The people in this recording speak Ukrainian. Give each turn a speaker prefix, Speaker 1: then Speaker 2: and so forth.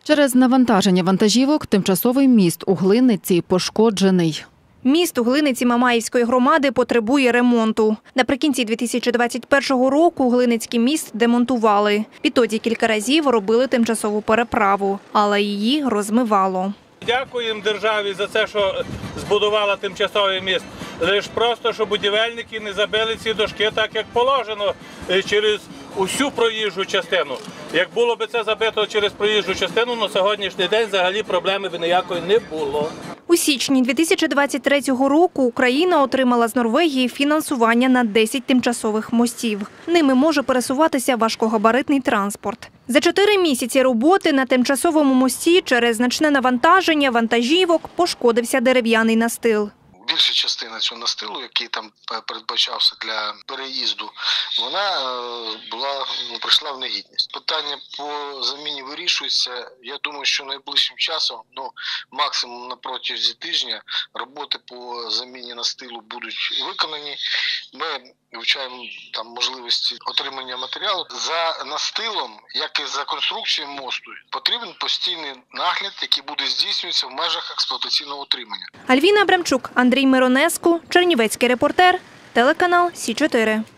Speaker 1: Через навантаження вантажівок тимчасовий міст у Глиниці пошкоджений.
Speaker 2: Міст у Глиниці Мамаївської громади потребує ремонту. Наприкінці 2021 року Глиницький міст демонтували. Відтоді кілька разів робили тимчасову переправу, але її розмивало.
Speaker 3: Дякуємо державі за це, що збудувала тимчасовий міст. Лише просто, що будівельники не забили ці дошки так, як положено, через усю проїжджу частину. Як було б це забито через проїжджу частину, на сьогоднішній день взагалі проблеми б ніякої не було.
Speaker 2: У січні 2023 року Україна отримала з Норвегії фінансування на 10 тимчасових мостів. Ними може пересуватися важкогабаритний транспорт. За 4 місяці роботи на тимчасовому мості через значне навантаження вантажівок пошкодився дерев'яний настил.
Speaker 4: Більша частина цього настилу, який там передбачався для переїзду, вона прийшла в негідність. Питання по заміні вирішується. Я думаю, що найближчим часом, максимум на протязі тижня, роботи по заміні настилу будуть виконані. Ми вивчаємо там можливості отримання матеріалу. За настилом, як і за конструкцією мосту, потрібен постійний нагляд, який буде здійснюватися в межах експлуатаційного утримання.
Speaker 2: Альвіна Абрамчук, Андрій Миронеску, Чернівецький репортер, телеканал Сі 4.